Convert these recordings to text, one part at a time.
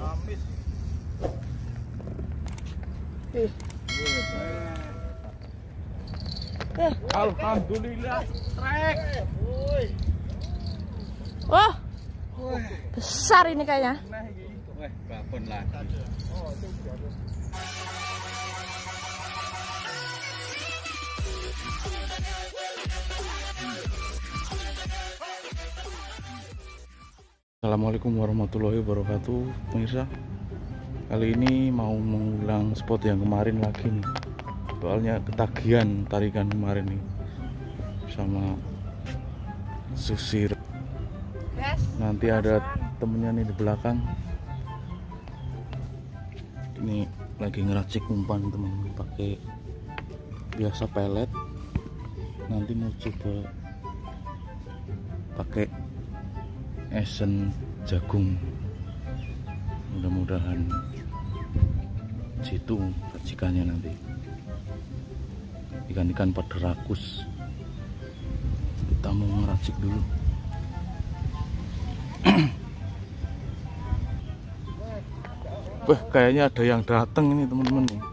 Amis. Alhamdulillah trek. Oh, besar ini kayaknya. Babon lagi. Assalamualaikum warahmatullahi wabarakatuh, pemirsa. Kali ini mau mengulang spot yang kemarin lagi nih. Soalnya ketagihan tarikan kemarin nih sama Susir. Nanti ada temennya nih di belakang. Ini lagi ngeracik umpan teman-teman, pakai biasa pelet. Nanti mau coba pakai esen jagung, mudah-mudahan situ racikannya nanti. Ikan-ikan pada rakus, kita mau ngeracik dulu. Wah, kayaknya ada yang datang ini teman-teman nih.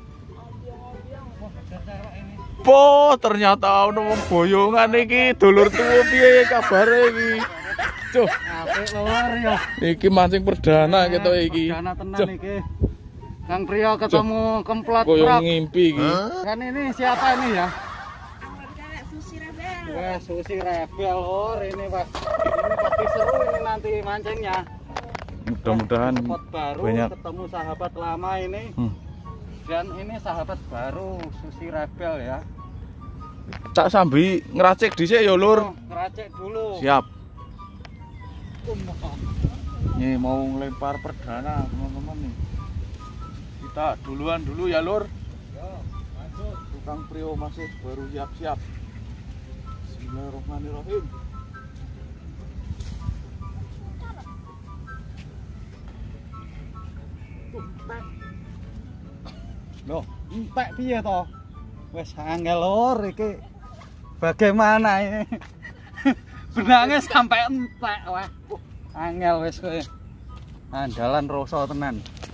Po, ternyata ono wong boyongan iki, dulur tuwa piye kabare iki? Cuh, apik luar ya. Iki mancing perdana kita iki. Perdana tenan iki. Kang Priyo ketemu kemplat koyo truk. ngimpi iki. Kan ini siapa ini ya? Susi Rebel. Wah, Susi Rebel lor ini, Pak. Ini pasti seru ini nanti mancingnya. Mudah-mudahan Spot baru, banyak ketemu sahabat lama ini. Dan ini sahabat baru Susi Rebel ya. Tak sambi ngeracik dhisik ya, Lur. Ngeracik dulu. Siap. Nih mau ngelempar perdana teman-teman nih. Kita duluan dulu ya, Lur. Tukang Priyo masih baru siap-siap. Bismillahirrahmanirrahim. Loh, entek piye to? Wes angel lor iki. Bagaimana ini? Benangnya sampai entek wah. Angel wes kowe. Andalan rasa tenan.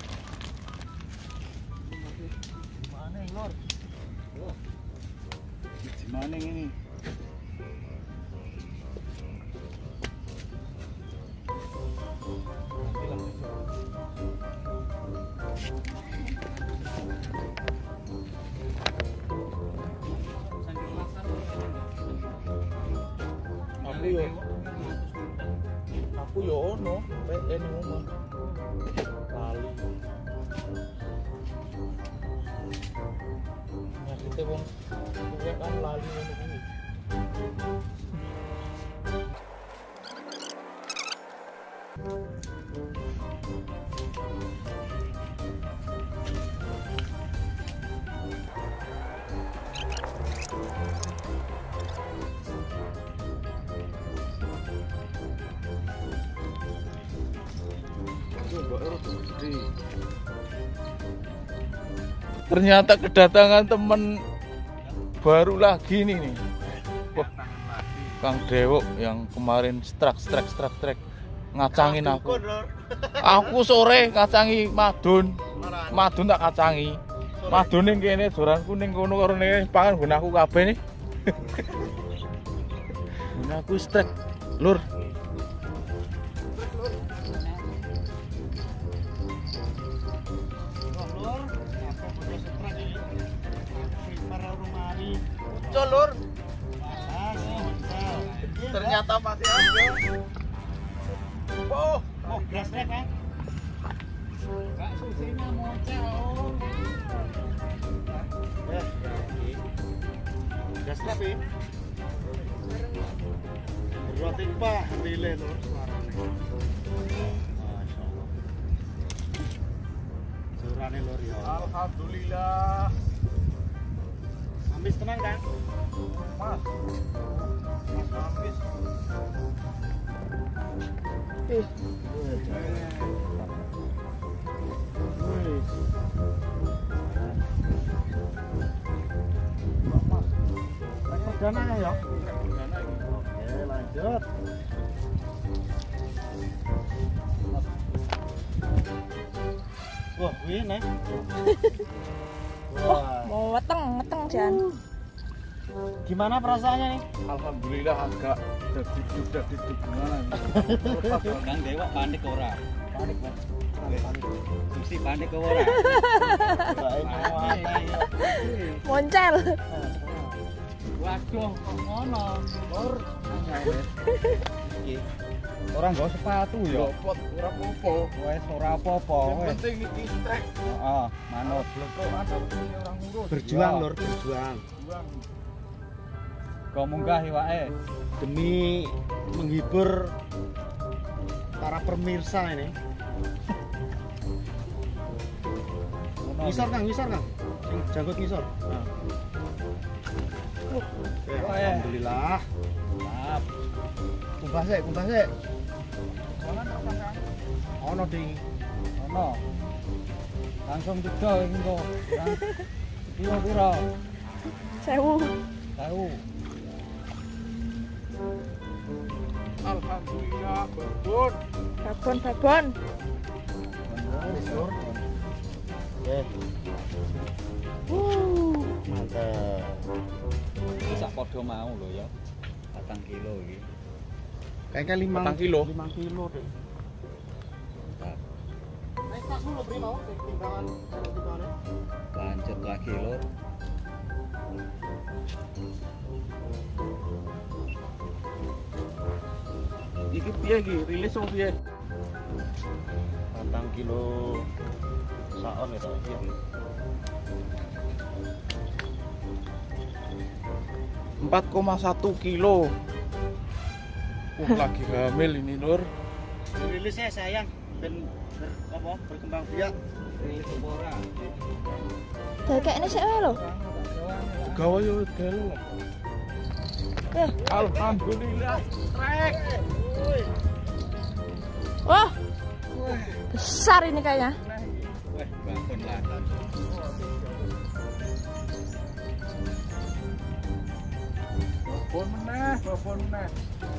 Gimana Lur? Gimana ini? Aku yo ono, PN ngomong. Kali. Ya kita wong kuwi kan lali ngono kuwi. Ternyata kedatangan teman baru lagi nih. Wah, Kang Dewok yang kemarin strek ngacangin aku. Aku sore ngacangi Madun tak kacangi. Madun ning kene doran kuning kono karo ne pangan nggon aku kabeh nih. Nggon aku strek, Lur. Lur, ternyata masih ada. Oh, gasnya kan? Kak Susinya mocel. Gas tapi roti Pak, rile lur suarane. Masyaallah. Suarane lur ya. Alhamdulillah. Amis tenang kan? Mas Amis. Perdana ya? Perdana ini. Oke, lanjut. Wah, kuwi nek. Oh, mau weteng Jan. Gimana perasaannya nih? Alhamdulillah agak daging gimana nih? Kang Dewa panik ora? Panik, Mas. Panik. Mesti panik ora? Moncel. Waduh, kok ngono? Lur. Iki. Ora nggo sepatu ya. Pot ora apa-apa. Wes ora apa-apa, Yang wes. penting iki strek. Heeh, manut. Blokokan tapi orang ngurus. Berjuang Iya. lur, berjuang Kok munggah iwake. demi menghibur para pemirsa ini. Ngisor Kang, ngisor Kang. Sing janggut ngisor. Alhamdulillah. Maaf. Kumpah sik, kumpah sik. Ono ding. Ono. Langsung jedol iki kok. Piro-piro? 1000. Tahu. Alhamdulillah babon. Babon. Ngisor. Oke, mantap. Iki sak padha mau lho ya. 4 kilo iki. Kayaknya 4 kilo. 5 kilo deh. Naik tas dulu beri mau timbangan timbangannya. Lanjut lagi lur. Iki piye iki? Rilis opo piye? 4 kilo saon ya tak iki. 4,1 kilo. Lagi hamil ini, Lur. Rilisnya sayang ben berkembang biak. Rilis ora. Dakekne sik wae lho. Gawe yo dalu. Eh, Alhamdulillah strek. wah. Besar ini kayaknya. Wah, bangun lah. Babon meneh.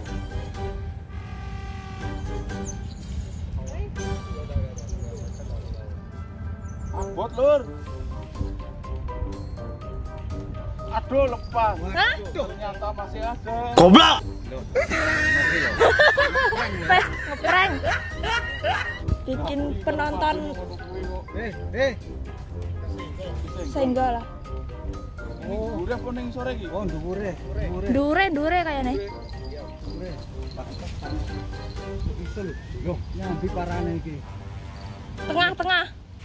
Abot, Lur. Aduh, lepas. Hah? Ternyata masih ada. Goblok. Ngeprank. Bikin penonton senggol lah. Udah kuning sore iki. Oh, dhuwure. Dure kayaknya. Isul. Loh, nyambi parane iki. Tengah.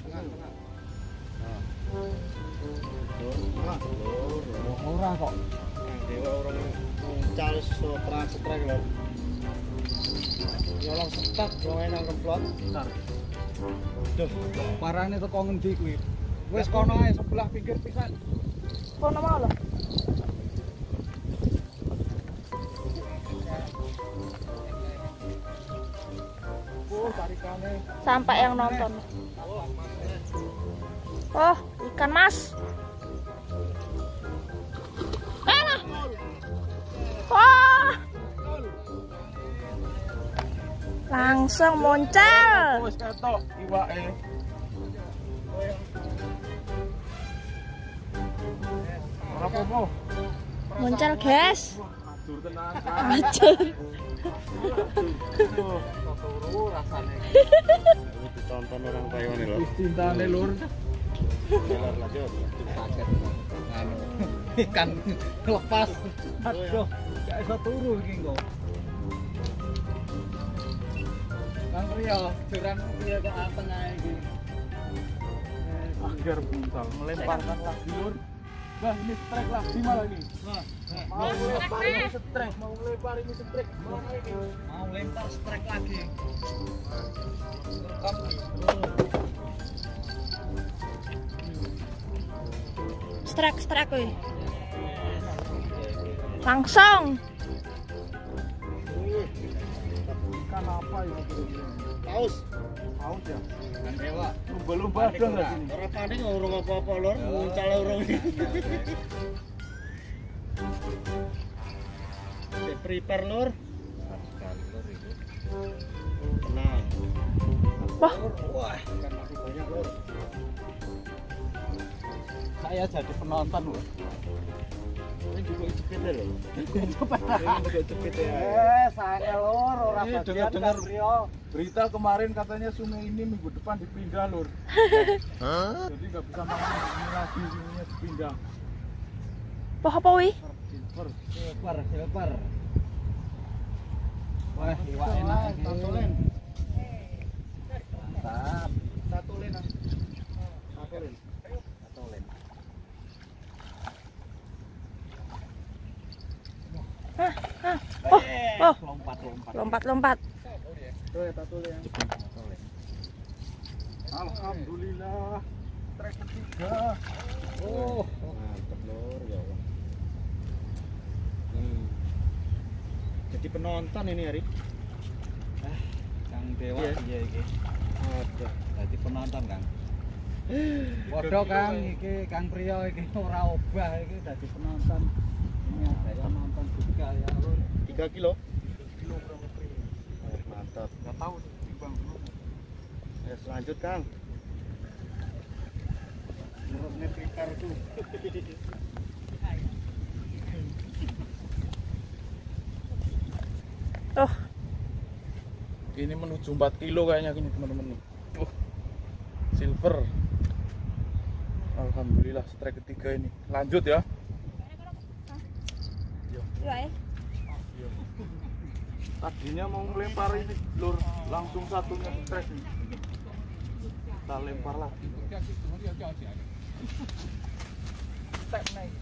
Ora kok. Dewa orang muncal setrek lho. Nyolong setak gawe nang remplot. Duh, parane teko ngendi kuwi? Wis kono ae sebelah pinggir pisan. Kono mau loh. Tarikane. Sampai yang nonton. Oh, ikan mas. Nah. Wah. Langsung muncul. Wis ketok iwake. Ora apa-apa. Muncul, guys. Adur tenan. Acur. Turu rasane. Ditonton orang Taiwan lho. Wis cintane, Lur. Lanjut. Paket anu ikan lepas. Aduh, gak iso turu iki kok. Kang Rio, juran piye kok anteng ae iki. Agar buntal melemparkan lagi, Lur. Bah, ini strek lagi malah ini. Mau lempar ini strek, mau lempar ini strek. Mau lempar strike lagi. Strek weh. Langsung. Ikan apa itu kira-kira? Paus. Paus ya? Kan Dewa. Lumba-lumba ada nggak sini? Ora panik urung apa-apa lur, muncal urung. Prepare lur. Tenang. Wah, Wah, ikan masih banyak lur. Saya jadi penonton loh. Ini juga cepet lho. Cepet ya. Sange lur ora Ini bagian dengar-dengar kan, Brio. berita kemarin katanya sungai ini minggu depan dipindah lur. Jadi nggak bisa makan ini lagi, sininya dipindah. Poh apa wi? Silver. Wah, iwak enak iki. Tatulen. Mantap. Tatulen. Tatulen. Tatulen. Oh, Lompat. lompat. Tuh ya tatulen. Alhamdulillah. Trek ketiga. Oh, Mantap lur ya Allah. Jadi penonton ini Ari. Kang Dewa Iya. iya iki. Aduh. Dadi penonton, Kang. Padha Kang iki Kang Priyo iki ora obah iki dadi penonton. Ini ada yang nonton juga ya, Lur. 3 kilo. Kilo berapa kilo? Mantap. Nggak tahu sih bang. Ya selanjut Kang. Menurutnya prepare tuh. Oh, Ini menuju 4 kilo kayaknya gini teman-teman. Silver. Alhamdulillah strike ketiga ini. Lanjut ya. iya. Tadinya mau melempar ini lur, langsung satunya strike ini. Kita lempar lagi. Step naik.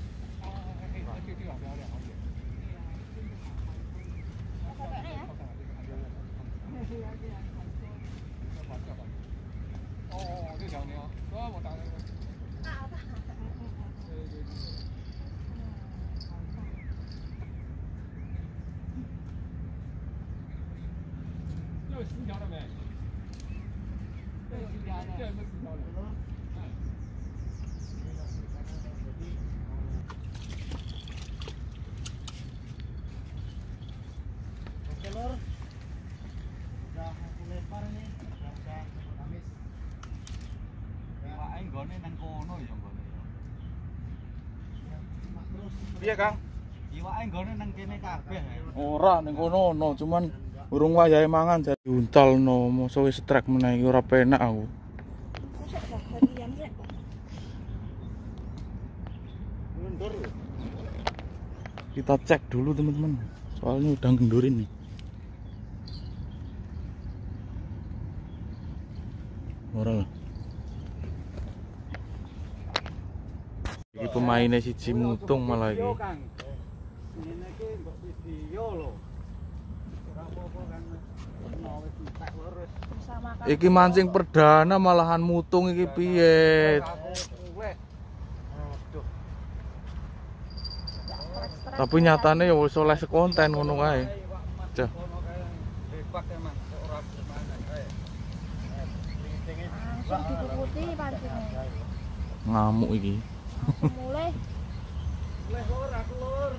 Oke lur. Udah aku lempar nih. Udah Kamis. Iwake nggone nang kono ya nggone. Terus Iya Kang. Iwake nggone nang kene kabeh. Ora ning kono ono, cuman urung wayahe mangan jadi untalno, mosok wis strike meneh iki ora penak aku. mundur. Kita cek dulu teman-teman. Soalnya udah ngendurin nih. Ora lah. Iki pemainnya siji mutung malah iki. Ini iki mbok video lho. Ora apa-apa kan. Ono wis entek lurus. Bersama Iki mancing perdana malahan mutung iki piye? Tapi nyatane ya wis oleh sekonten ngono kae. Cah. Bebak emang ora gimana kae. langsung dipuputi pancingnya. Ngamuk iki. Mulai Leh lur aku lur.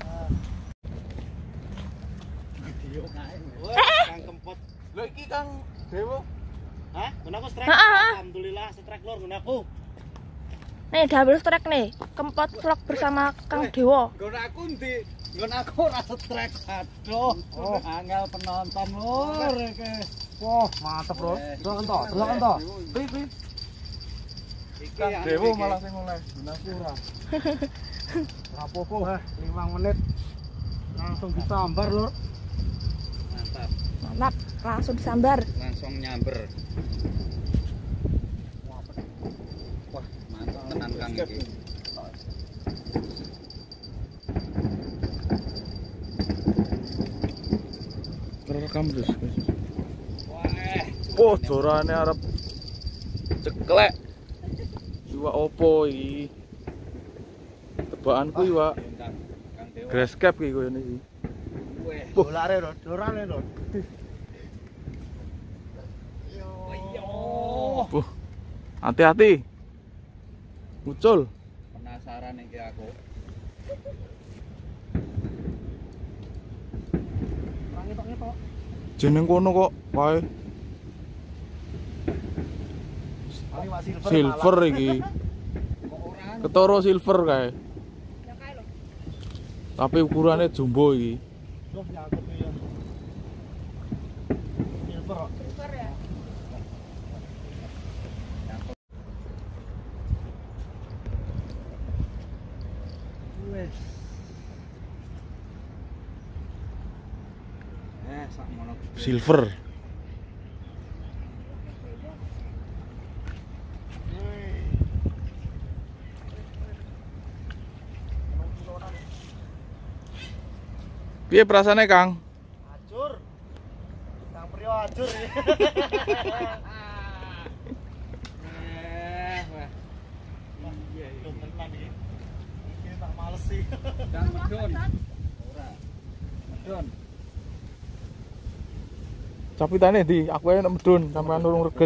Video kae. Kang Kempot. Lho iki Kang Dewo. Hah? Gunaku strike. Ah. Alhamdulillah strike lur gunaku. nih double strike nih, Kempot vlog bersama Kang Dewo. Nggon aku ndi? Nggon aku ora strike. Aduh, angel penonton lur iki. Wah, mantap bro. Silakan toh, silakan toh. Pi. Iki Kang Dewo malah sing oleh. Gunaku ora. Rapopo, 5 menit langsung disambar lur. Mantap. Mantap, langsung disambar. Langsung nyamber. Wah, mantap tenan Kang iki. Kerekam terus. Wah, Oh, jorane arep ceklek. Iwak opo iki? Tebakanku iwak Kang Dewa. grass cap iki koyo iki. Weh. Dolare lur, dolare lur. Yo. Wah. Hati-hati. Muncul. Penasaran iki aku. Ngetok-ngetok. Jeneng kono kok wae Ini Wak silver. silver iki. Kok ora Ketoro silver kae. Tapi ukurannya jumbo iki. Loh, nyangkut ya. Silver kok. Silver ya. Wes. Sak ngono. Silver. Piye perasaannya, Kang? Ajur. Kang Priyo ajur. Wah. Iya, Belum tenang iki. Iki tak males sih. Dan medun. Ora. Medun. Capitane di, aku ae nek medun sampean nurung reget.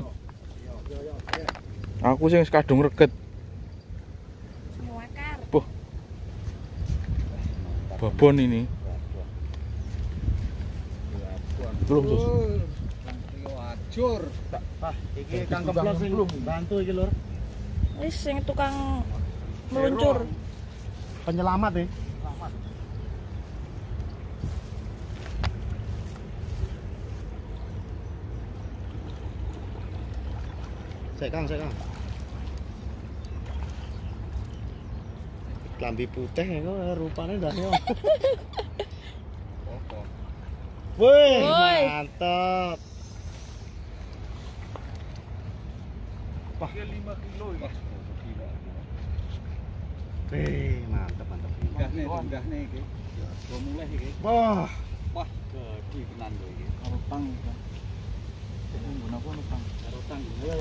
Aku sing kadung reget. Ngakar. Puh. Babon ini. Belum, Sus. Kang Priyo ajur. Pak, iki Kang Kemplos sing bantu iki lur. Wis sing tukang meluncur. Penyelamat ya. Sek Kang. Klambi putih kok rupane ndak yo. Woi, Woi. mantap. Wah, 5 kilo ini. Mantap. Udah nih iki. Gua mulai iki. Wah, Wah, gede tenan lho iki. Karo tang. Nggon aku tang. Karo tang.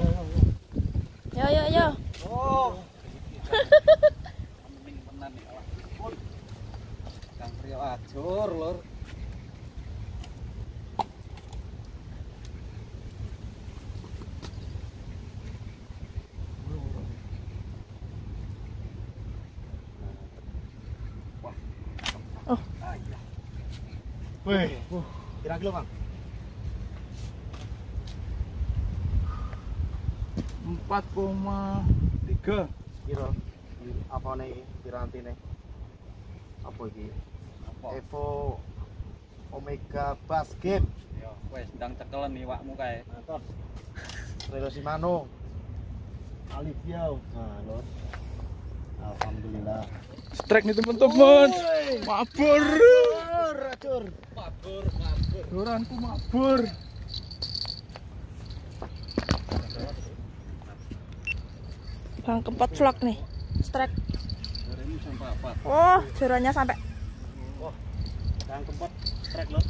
Yo. oh, Mending tenan iki awak. Kang Priyo ajur, Lur. wih, kira kilo Bang? 4,3. Kira. Apa nih piranti nih? Apa iki? Apa? Evo Omega Bass Game. Yo, wis ndang cekelen iwakmu kae. Mantap. Relo Shimano. Alivio. Nah, lor. Alhamdulillah. Strike nih teman-teman. Mabur. Racur. Doranku mabur. Bang Kempot vlog nih. Strike. Jarene sampai apa? Oh, jeronya sampai. Kang Kempot trek lor.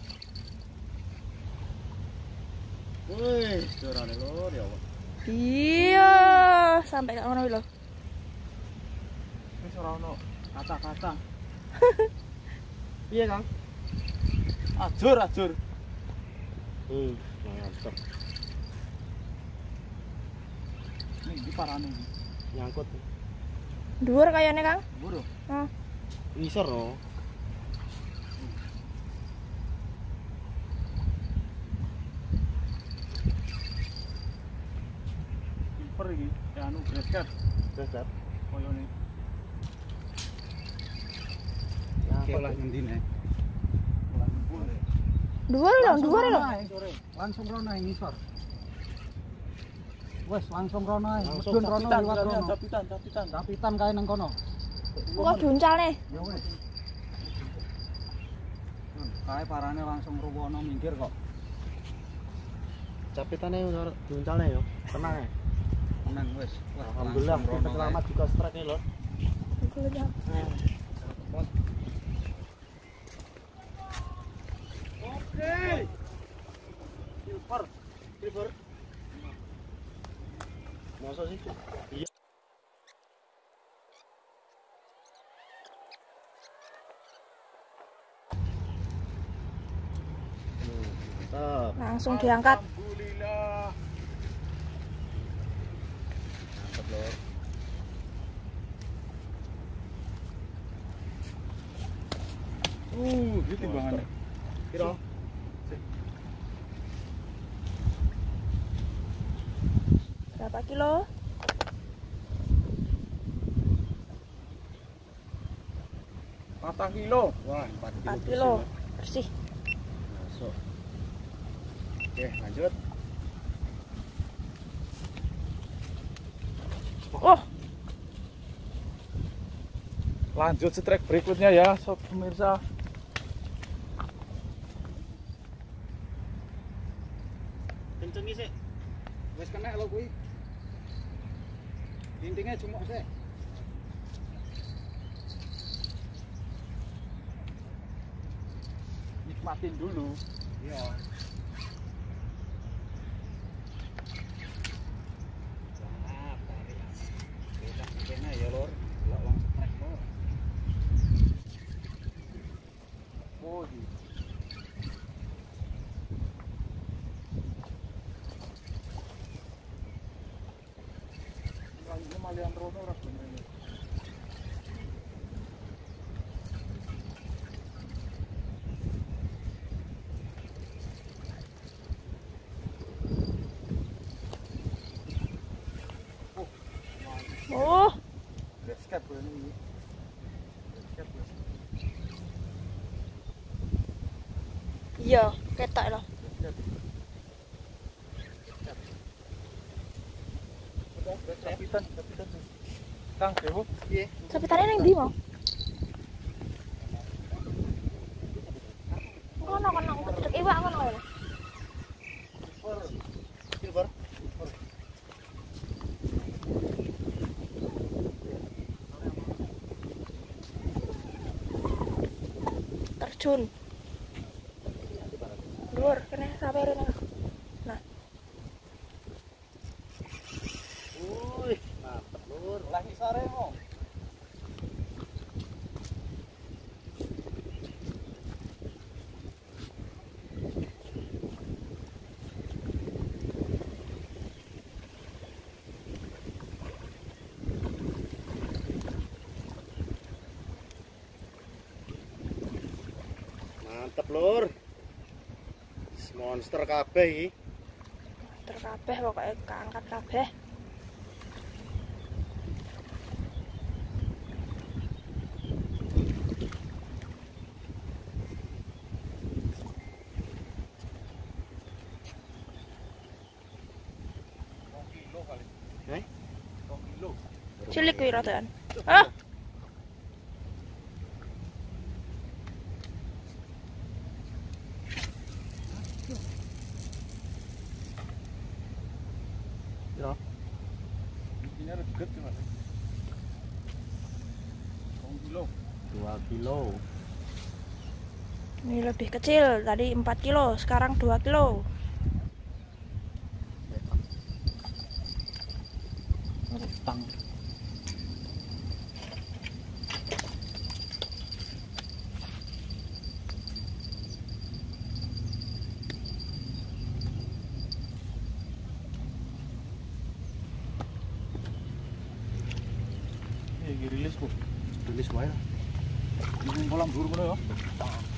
Wih, dorane lor ya Allah. Iya, sampai gak ngono lho. Wis ora ono kata-kata. Piye, Kang? Ajur. Mantap. Nih iki parane iki. Nyangkut. Dhuwur kayane, Kang. Buru. Oh. Ngisor no. Silver iki, ya anu grass Dasar. koyone. Oke lah ngendine. Dhuwur lho. Langsung rono ngisor. Wes langsung rono ae. Langsung Medun rono liwat rono. Capitan. Kapitan kae nang kono. Kok diuncal nih? Ya wes. Kae parane langsung ruwono minggir kok. Capitane udah diuncalnya yo. Tenang ya. Tenang wes. Wah, Alhamdulillah langsung kita rono selamat juga strike lor. Oke. Silver. Masa sih? Iya. Mantap. Langsung diangkat. Alhamdulillah. Mantap lor. Iki timbangannya. Kira. Berapa kilo? 4 kilo. Wah, 4 4 kilo bersih. Masuk. Oke, lanjut. Oh, Lanjut strike berikutnya ya, sob pemirsa. Kencengi sih. Wes kena lo kuwi. Intinya cuma sih. Nikmatin dulu. Iya. Wah, tarik. Beda kena ya, Lur. Lah wong strek, Lur. Oh, di. Ini malian rono ora bener. oh, Skep ini. Skep. iya, ketok loh. Kapitan. Kang Dewo. Piye? Sapitannya nang ndi mau? Kono truk iwak kono lho. Silver. Terjun. Lur, kene sampe rene. Nah, Wih, mantap, Lur. Lagi sore mo. Mantap, Lur. Monster kabeh iki. terkabeh pokoknya keangkat kabeh. Eh? Cilik kuwi rodoan. Ah, Ya. Ini reget gimana? 2 kilo. 2 kilo. ini lebih kecil, tadi 4 kilo, sekarang 2 kilo. Tang. Ini rilis kok. Tulis wae. Ini kolam buru ngono ya.